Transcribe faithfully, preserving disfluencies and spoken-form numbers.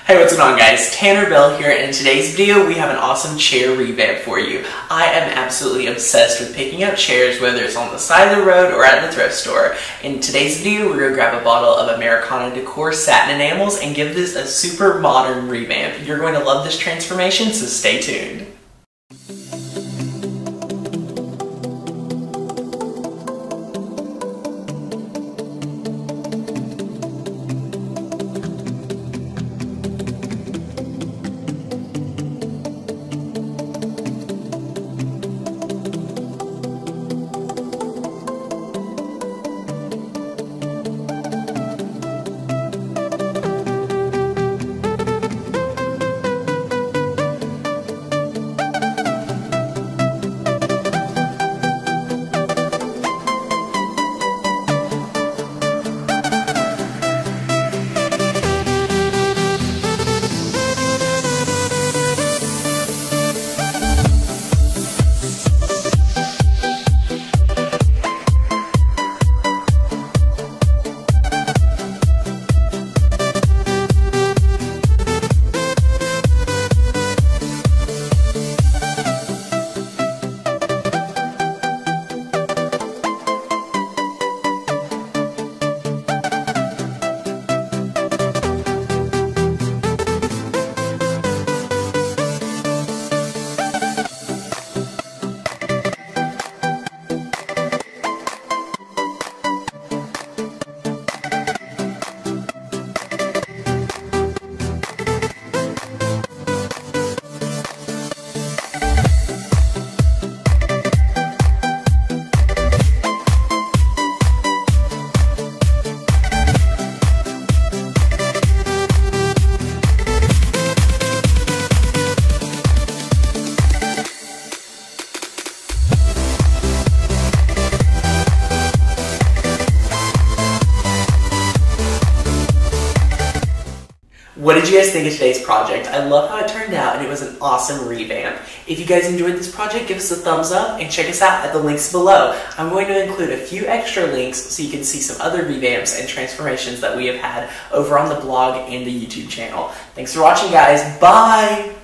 Hey, what's going on guys? Tanner Bell here, and in today's video we have an awesome chair revamp for you. I am absolutely obsessed with picking up chairs, whether it's on the side of the road or at the thrift store. In today's video we're going to grab a bottle of Americana Decor Satin Enamels and give this a super modern revamp. You're going to love this transformation, so stay tuned. What did you guys think of today's project? I love how it turned out, and it was an awesome revamp. If you guys enjoyed this project, give us a thumbs up and check us out at the links below. I'm going to include a few extra links so you can see some other revamps and transformations that we have had over on the blog and the YouTube channel. Thanks for watching, guys. Bye!